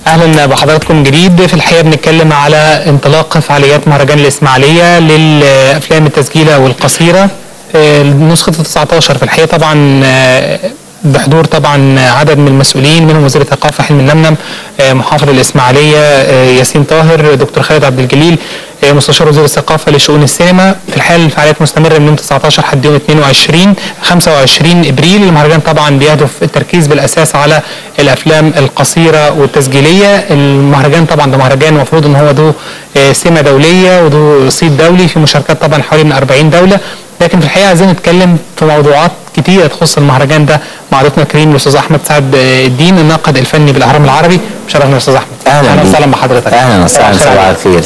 اهلا بحضراتكم جديد. في الحقيقه بنتكلم على انطلاق فعاليات مهرجان الاسماعيليه للافلام التسجيله والقصيره نسخه 19. في الحقيقه طبعا بحضور طبعا عدد من المسؤولين، منهم وزير الثقافه حلمي النمنم، محافظ الاسماعيليه ياسين طاهر، دكتور خالد عبد الجليل مستشار وزير الثقافه لشؤون السينما. في الحال الفعاليات مستمره من يوم 19 لحد يوم 25 ابريل. المهرجان طبعا بيهدف التركيز بالاساس على الافلام القصيره والتسجيليه. المهرجان طبعا ده مهرجان المفروض ان هو ذو سمه دوليه وذو صيت دولي، في مشاركات طبعا حوالي من 40 دوله، لكن في الحقيقه عايزين نتكلم في موضوعات كتيره تخص المهرجان ده مع ضيفنا الكريم الاستاذ احمد سعد الدين، الناقد الفني بالاهرام العربي. مشرفنا يا استاذ احمد. اهلا وسهلا بحضرتك. اهلا وسهلا، صباح الخير.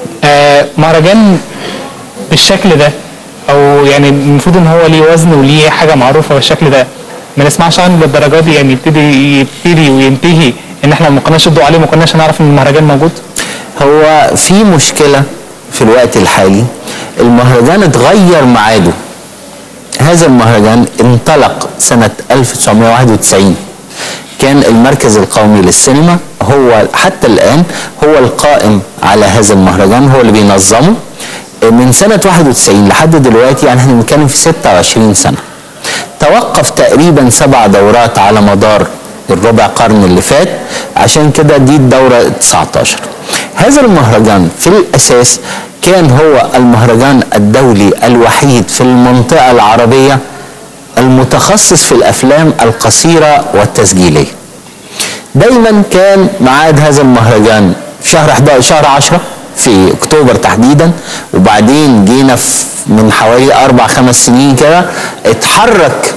مهرجان بالشكل ده، او يعني المفروض ان هو ليه وزن وليه حاجه معروفه بالشكل ده، ما نسمعش عنه للدرجه دي، يعني يبتدي وينتهي ان احنا ما كناش الضوء عليه، ما كناش نعرف ان المهرجان موجود. هو في مشكله في الوقت الحالي، المهرجان اتغير ميعاده. هذا المهرجان انطلق سنه 1991، كان المركز القومي للسينما هو حتى الآن هو القائم على هذا المهرجان، هو اللي بينظمه من سنة 91 لحد دلوقتي. يعني احنا بنتكلم في 26 سنة. توقف تقريبا 7 دورات على مدار الربع قرن اللي فات، عشان كده دي الدورة 19. هذا المهرجان في الأساس كان هو المهرجان الدولي الوحيد في المنطقة العربية المتخصص في الأفلام القصيرة والتسجيلية. دايما كان ميعاد هذا المهرجان في شهر 10 في أكتوبر تحديدا، وبعدين جينا من حوالي 4-5 سنين كده اتحرك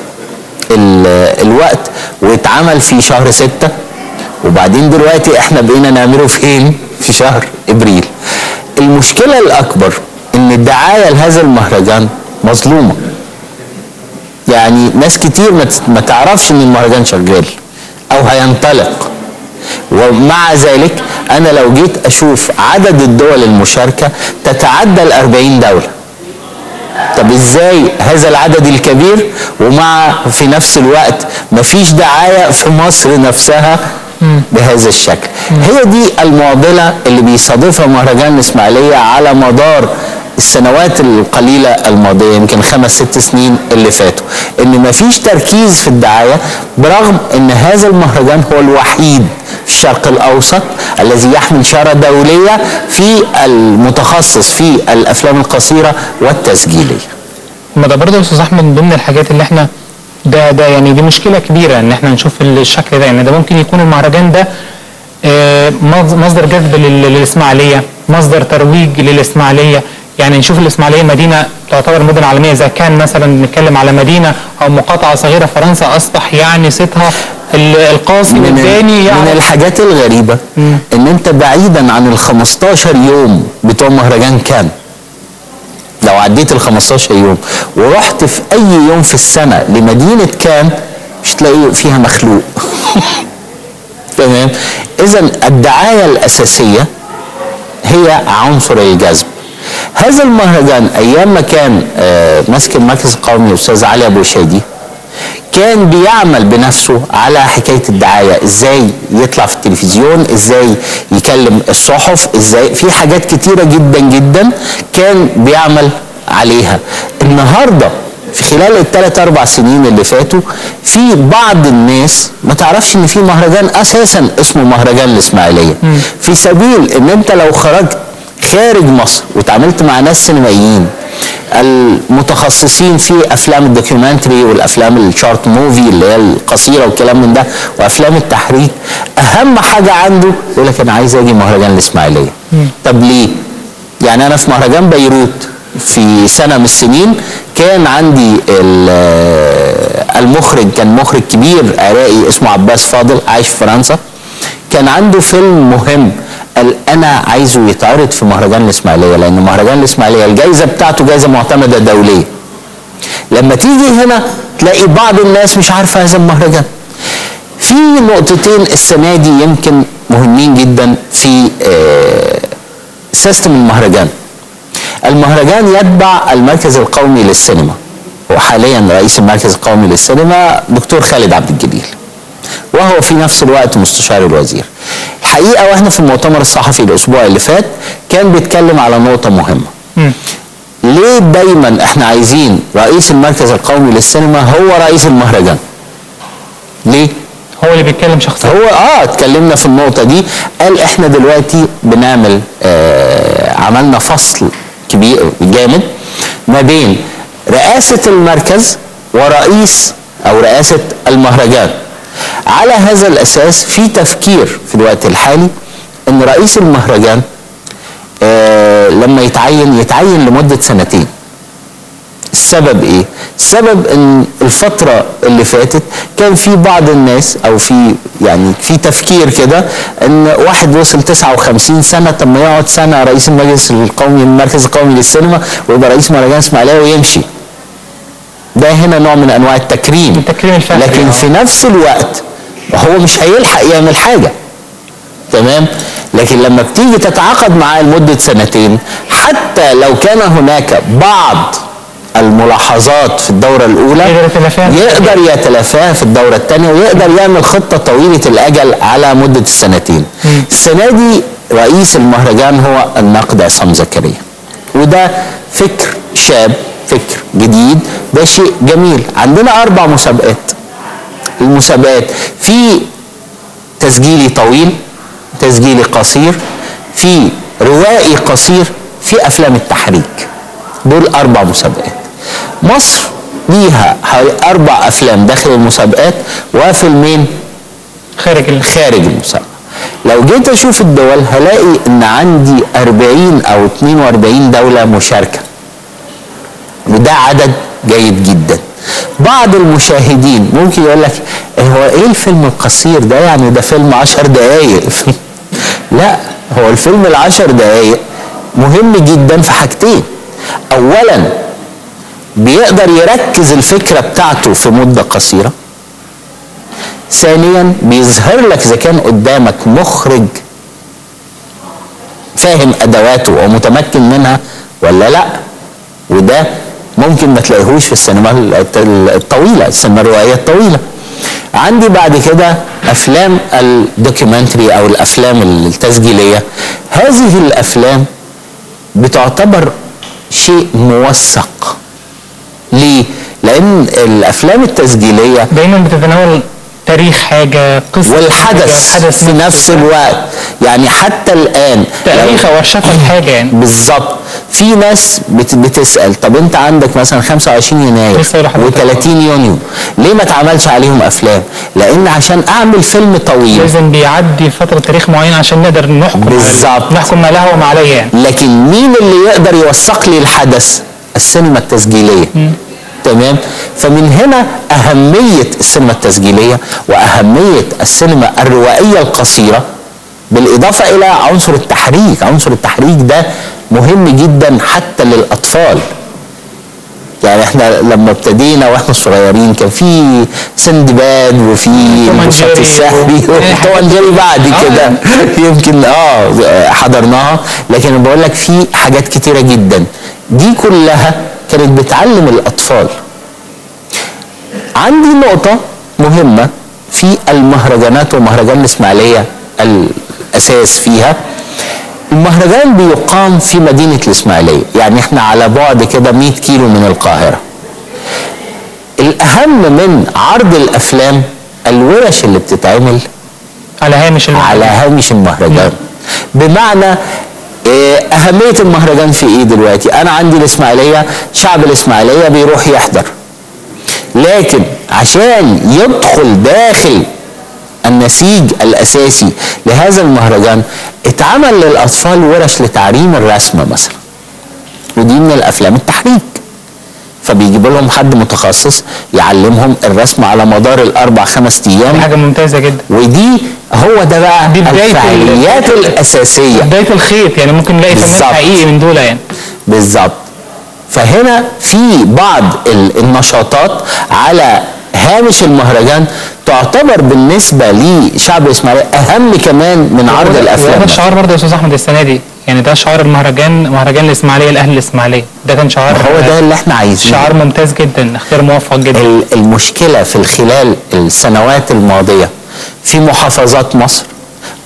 الوقت واتعمل في شهر 6، وبعدين دلوقتي احنا بقينا نعمله فين؟ في شهر ابريل. المشكلة الأكبر إن الدعاية لهذا المهرجان مظلومة. يعني ناس كتير ما تعرفش ان المهرجان شغال او هينطلق، ومع ذلك انا لو جيت اشوف عدد الدول المشاركة تتعدى 40 دولة. طب ازاي هذا العدد الكبير ومع في نفس الوقت مفيش دعاية في مصر نفسها بهذا الشكل؟ هي دي المعضلة اللي بيصادفها مهرجان الإسماعيلية على مدار السنوات القليلة الماضية، يمكن 5-6 سنين اللي فاتوا، ان مفيش تركيز في الدعاية، برغم ان هذا المهرجان هو الوحيد في الشرق الاوسط الذي يحمل شارة دولية في المتخصص في الافلام القصيرة والتسجيلية. ما ده برضه يا استاذ احمد من ضمن الحاجات اللي احنا ده يعني دي مشكلة كبيرة ان احنا نشوف الشكل ده، يعني ده ممكن يكون المهرجان ده مصدر جذب للاسماعيلية، مصدر ترويج للاسماعيلية. يعني نشوف الاسماعيليه مدينه تعتبر مدن عالميه، اذا كان مثلا بنتكلم على مدينه او مقاطعه صغيره فرنسا اصبح يعني صيتها القاسي والثاني. يعني من الحاجات الغريبه ان انت بعيدا عن ال 15 يوم بتوع مهرجان كان، لو عديت ال 15 يوم ورحت في اي يوم في السنه لمدينه كان مش تلاقي فيها مخلوق. تمام. اذا الدعايه الاساسيه هي عنصر الجذب. هذا المهرجان ايام ما كان ماسك المركز القومي الاستاذ علي ابو شادي كان بيعمل بنفسه على حكايه الدعايه، ازاي يطلع في التلفزيون، ازاي يكلم الصحف، ازاي في حاجات كتيره جدا جدا كان بيعمل عليها. النهارده في خلال ال3-4 سنين اللي فاتوا في بعض الناس ما تعرفش ان في مهرجان اساسا اسمه مهرجان الاسماعيليه، في سبيل ان انت لو خرجت خارج مصر وتعاملت مع ناس سينمائيين المتخصصين في افلام الدوكيومنتري والافلام الشارت موفي اللي هي القصيره والكلام من ده وافلام التحريك، اهم حاجه عنده يقول لك انا عايز اجي مهرجان الاسماعيليه. طب ليه؟ يعني انا في مهرجان بيروت في سنه من السنين كان عندي المخرج، كان مخرج كبير عراقي اسمه عباس فاضل عايش في فرنسا، كان عنده فيلم مهم قال انا عايزه يتعرض في مهرجان الاسماعيليه، لان مهرجان الاسماعيليه الجائزه بتاعته جائزه معتمده دوليه. لما تيجي هنا تلاقي بعض الناس مش عارفه هذا المهرجان. في نقطتين السنه دي يمكن مهمين جدا في سيستم المهرجان. المهرجان يتبع المركز القومي للسينما، وحاليا رئيس المركز القومي للسينما دكتور خالد عبد الجليل، وهو في نفس الوقت مستشار الوزير. الحقيقه واحنا في المؤتمر الصحفي الاسبوع اللي فات كان بيتكلم على نقطه مهمه. ليه دايما احنا عايزين رئيس المركز القومي للسينما هو رئيس المهرجان؟ ليه؟ هو اللي بيتكلم شخصيا. هو اتكلمنا في النقطه دي، قال احنا دلوقتي بنعمل عملنا فصل كبير جامد ما بين رئاسه المركز ورئيس او رئاسه المهرجان. على هذا الاساس في تفكير في الوقت الحالي ان رئيس المهرجان لما يتعين لمده 2 سنين. السبب ايه؟ السبب ان الفتره اللي فاتت كان في بعض الناس او في تفكير كده ان واحد وصل 59 سنه، طب ما يقعد سنه رئيس المجلس القومي المركز القومي للسينما ويبقى رئيس مهرجان اسماعيليه ويمشي. ده هنا نوع من انواع التكريم الفخري. لكن في نفس الوقت هو مش هيلحق يعمل حاجه. تمام؟ لكن لما بتيجي تتعاقد معاه لمده 2 سنين، حتى لو كان هناك بعض الملاحظات في الدورة الأولى يقدر يتلافاها في الدورة الثانية، ويقدر يعمل خطة طويلة الأجل على مدة 2 سنين. السنة دي رئيس المهرجان هو الناقد عصام زكريا، وده فكر شاب، فكر جديد، ده شيء جميل. عندنا 4 مسابقات. المسابقات في تسجيلي طويل، تسجيلي قصير، في روائي قصير، في أفلام التحريك. دول 4 مسابقات. مصر ليها حوالي 4 أفلام داخل المسابقات وفيلمين خارج المسابقة. لو جيت أشوف الدول هلاقي إن عندي 40 أو 42 دولة مشاركة، وده عدد جيد جدا. بعض المشاهدين ممكن يقول لك هو إيه الفيلم القصير ده؟ يعني ده فيلم 10 دقايق. لا، هو الفيلم ال10 دقايق مهم جدا في حاجتين. اولا بيقدر يركز الفكرة بتاعته في مدة قصيرة. ثانيا بيظهر لك اذا كان قدامك مخرج فاهم ادواته ومتمكن منها ولا لا، وده ممكن ما تلاقيهوش في السينما الطويلة، السينما الروائية الطويلة. عندي بعد كده افلام الدوكيومنتري او الافلام التسجيلية. هذه الافلام بتعتبر شيء موثق. ليه؟ لأن الأفلام التسجيلية دايما بتتناول تاريخ حاجة، قصة والحدث في نفس الوقت. يعني حتى الآن تاريخ أو ورشفة الحاجة يعني. بالظبط. في ناس بتسأل طب أنت عندك مثلا 25 يناير و30 يونيو ليه ما اتعملش عليهم أفلام؟ لأن عشان أعمل فيلم طويل لازم بيعدي فترة تاريخ معين عشان نقدر نحكم. بالظبط. نحكم ما له وما عليه يعني. لكن مين اللي يقدر يوثق لي الحدث؟ السينما التسجيلية. تمام؟ فمن هنا أهمية السينما التسجيلية وأهمية السينما الروائية القصيرة، بالإضافة إلى عنصر التحريك. عنصر التحريك ده مهم جدا حتى للأطفال. يعني احنا لما ابتدينا واحنا صغيرين كان في سندباد وفي البساط السحري وطبعا جري بعد كده يمكن حضرناها، لكن انا بقول لك في حاجات كتيرة جدا دي كلها كانت بتعلم الأطفال. عندي نقطة مهمة في المهرجانات ومهرجان الإسماعيلية الأساس فيها. المهرجان بيقام في مدينة الإسماعيلية، يعني احنا على بعد كده 100 كيلو من القاهرة. الأهم من عرض الأفلام الورش اللي بتتعمل على هامش المهرجان. بمعنى أهمية المهرجان في إيه دلوقتي؟ أنا عندي الإسماعيلية، شعب الإسماعيلية بيروح يحضر، لكن عشان يدخل داخل النسيج الأساسي لهذا المهرجان اتعمل للأطفال ورش لتعليم الرسم مثلا، ودي من الأفلام التحريك. فبيجيب لهم حد متخصص يعلمهم الرسم على مدار ال4-5 أيام. دي حاجة ممتازة جدا. ودي هو ده بقى الفعاليات الأساسية، بداية الخيط. يعني ممكن نلاقي فنان حقيقي من دول يعني. بالظبط. فهنا في بعض النشاطات على هامش المهرجان تعتبر بالنسبة لشعب الإسماعيلية أهم كمان من عرض الأفلام. ده الشعار برضه يا أستاذ أحمد السنة دي، يعني ده شعار المهرجان، مهرجان الإسماعيلية لأهل الإسماعيلية. ده كان شعار، هو ده اللي احنا عايزينه. شعار ممتاز جدا، اختيار موفق جدا. المشكلة في خلال السنوات الماضية في محافظات مصر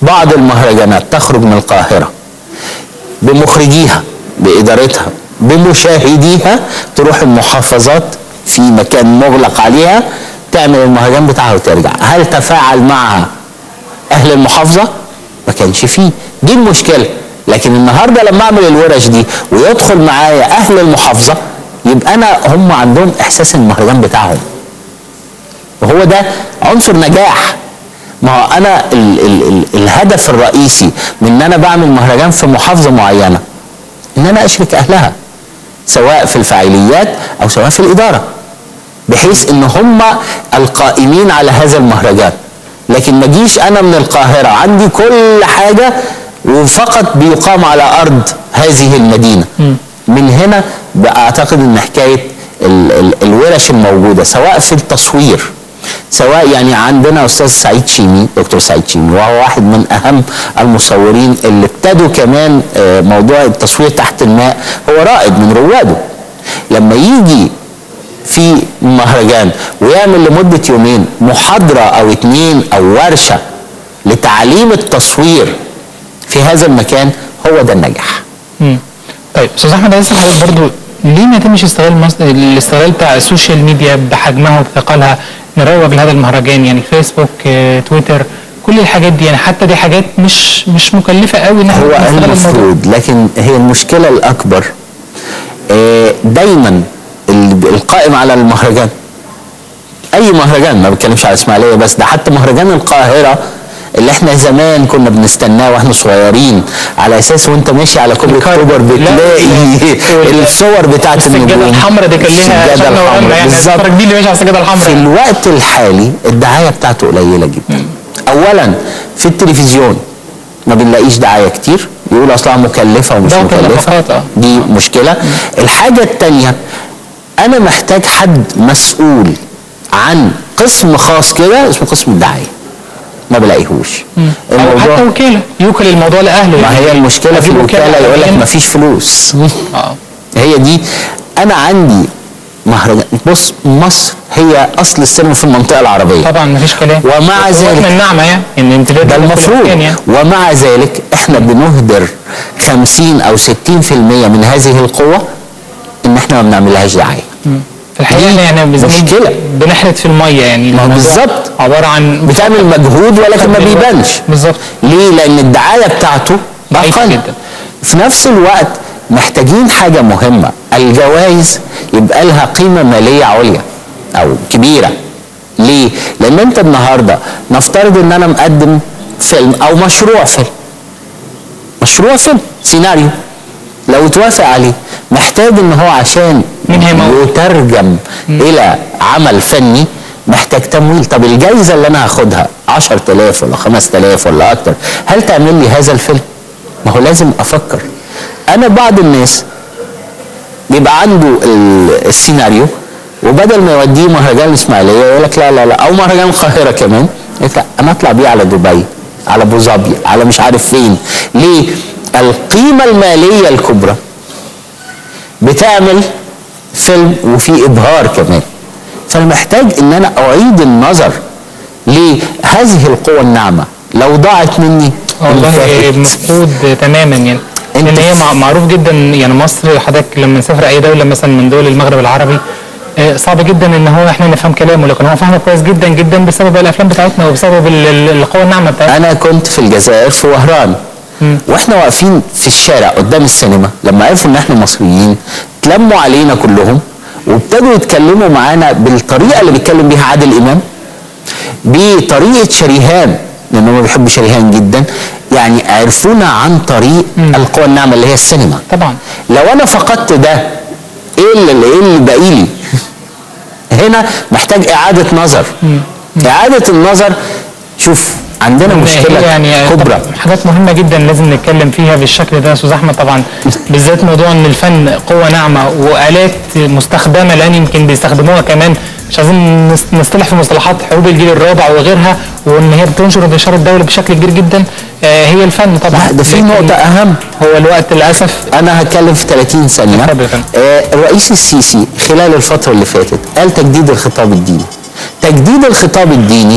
بعض المهرجانات تخرج من القاهرة بمخرجيها بإدارتها بمشاهديها، تروح المحافظات في مكان مغلق عليها تعمل المهرجان بتاعها وترجع. هل تفاعل معها أهل المحافظة؟ ما كانش فيه. دي المشكلة. لكن النهارده لما اعمل الورش دي ويدخل معايا أهل المحافظة، يبقى هم عندهم إحساس المهرجان بتاعهم، وهو ده عنصر نجاح. ما هو أنا الهدف الرئيسي من إن أنا بعمل مهرجان في محافظة معينة إن أنا أشرك أهلها، سواء في الفاعليات أو سواء في الإدارة، بحيث إن هم القائمين على هذا المهرجان. لكن ما جيش أنا من القاهرة عندي كل حاجة وفقط بيقام على أرض هذه المدينة. من هنا أعتقد إن حكاية الورش الموجودة سواء في التصوير، سواء يعني عندنا أستاذ سعيد شيمي، دكتور سعيد شيمي، وهو واحد من أهم المصورين اللي ابتدوا كمان موضوع التصوير تحت الماء، هو رائد من رواده. لما يجي في مهرجان ويعمل لمدة يومين محاضرة أو 2 أو ورشة لتعليم التصوير في هذا المكان، هو ده النجاح. طيب أستاذ أحمد، عايز أسأل حضرتك برضه ليه ما يتمش الاستغلال بتاع السوشيال ميديا بحجمها وبثقلها نروج لهذا المهرجان؟ يعني فيسبوك، تويتر، كل الحاجات دي، يعني حتى دي حاجات مش مكلفة قوي ان احنا نستغل الموضوع. هو المفروض، لكن هي المشكلة الأكبر دايما القائم على المهرجان، أي مهرجان، ما بتكلمش على إسماعيلية بس، ده حتى مهرجان القاهرة اللي احنا زمان كنا بنستناه واحنا صغيرين، على اساس وانت ماشي على كوبري اكتوبر بتلاقي الصور بتاعت النجوم. السجاده الحمراء دي كان ليها شكل ورمه، يعني الصور دي اللي ماشي على السجاده الحمراء. في الوقت الحالي الدعايه بتاعته قليله جدا. اولا في التلفزيون ما بنلاقيش دعايه كتير، يقول اصلها مكلفه ومش مكلفه، دي مشكله. الحاجه الثانيه، انا محتاج حد مسؤول عن قسم خاص كده اسمه قسم الدعايه، ما بلاقيهوش. او حتى وكاله يوكل الموضوع لاهله. ما هي المشكله في الوكاله، يقول لك ما فيش فلوس. هي دي. انا عندي مهرجان، بص مصر هي اصل السينما في المنطقه العربيه طبعا، ما فيش كلام. ومع ذلك احنا النعمه يعني ان امتداد ده المفروض يعني. ومع ذلك احنا بنهدر 50 او 60% من هذه القوه ان احنا ما بنعملهاش دعايه. في الحقيقه يعني مشكله، بنحرت في الميه يعني. بالظبط، عباره عن بتعمل مجهود ولكن ما بيبانش. بالظبط. ليه؟ لان الدعايه بتاعته ضعيفه جدا. في نفس الوقت محتاجين حاجه مهمه، الجوائز يبقى لها قيمه ماليه عليا او كبيره. ليه؟ لان انت النهارده نفترض ان انا مقدم فيلم او مشروع فيلم سيناريو، لو توافق عليه محتاج ان هو عشان يترجم الى عمل فني محتاج تمويل. طب الجايزه اللي انا هاخدها 10,000 ولا 5,000 ولا اكتر، هل تعمل لي هذا الفيلم؟ ما هو لازم افكر. انا بعض الناس بيبقى عنده السيناريو وبدل ما يوديه مهرجان الاسماعيليه يقول لك لا او مهرجان القاهره كمان، يقول لك انا اطلع بيه على دبي، على ابو ظبي، على مش عارف فين. ليه؟ القيمه الماليه الكبرى بتعمل فيلم وفي ابهار كمان. فالمحتاج ان انا اعيد النظر لهذه القوى الناعمه. لو ضاعت مني والله مفقود تماما يعني. لان هي معروف جدا يعني. مصر حضرتك لما نسافر اي دوله مثلا من دول المغرب العربي صعب جدا ان هو احنا نفهم كلامه، لكن هو فاهمه كويس جدا جدا بسبب الافلام بتاعتنا وبسبب القوى الناعمه بتاعتنا. انا كنت في الجزائر في وهران، واحنا واقفين في الشارع قدام السينما، لما عرفوا ان احنا مصريين تلموا علينا كلهم وابتدوا يتكلموا معانا بالطريقه اللي بيتكلم بيها عادل امام، بطريقه شريهان، لان هم بيحبوا شريهان جدا. يعني عرفونا عن طريق القوى الناعمه اللي هي السينما. طبعا لو انا فقدت ده ايه اللي باقي لي؟ هنا محتاج اعاده نظر. اعاده النظر. شوف عندنا مشكله يعني كبرى، حاجات مهمه جدا لازم نتكلم فيها بالشكل ده يا استاذ احمد. طبعا بالذات موضوع ان الفن قوه ناعمه والات مستخدمه، الان يمكن بيستخدموها كمان، مش عايزين نصطلح في مصطلحات حروب الجيل الرابع وغيرها، وان هي بتنشر انتشار الدوله بشكل كبير جدا. هي الفن طبعا. ده في نقطه اهم، هو الوقت للاسف. انا هتكلم في 30 ثانيه. الرئيس السيسي خلال الفتره اللي فاتت قال تجديد الخطاب الديني. تجديد الخطاب الديني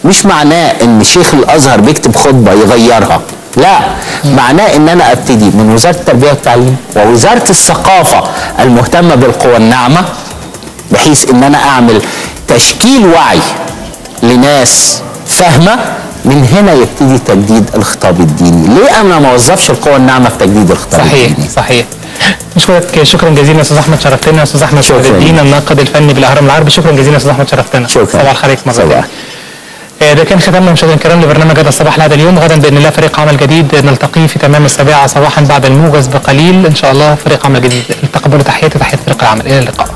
مش معناه ان شيخ الازهر بيكتب خطبه يغيرها، لا، معناه ان انا ابتدي من وزاره التربيه والتعليم ووزاره الثقافه المهتمه بالقوى الناعمه، بحيث ان انا اعمل تشكيل وعي لناس فاهمه. من هنا يبتدي تجديد الخطاب الديني. ليه انا ما اوظفش القوى النعمه في تجديد الخطاب الديني؟ صحيح. نشكرك شكرا جزيلا يا استاذ احمد، شرفتنا يا استاذ احمد شهاب الدين الناقد الفني بالاهرام العربي. شكرا جزيلا يا استاذ احمد، شرفتنا. شكرا. صباح الخير مره ثانيه. ده كان ختامنا مشاهدينا الكرام لبرنامج هذا الصباح لهذا اليوم. غدا باذن الله فريق عمل جديد نلتقي في تمام 7 صباحا بعد الموجز بقليل ان شاء الله. فريق عمل جديد، تقبلوا تحياتي وتحيات فريق العمل. الى اللقاء.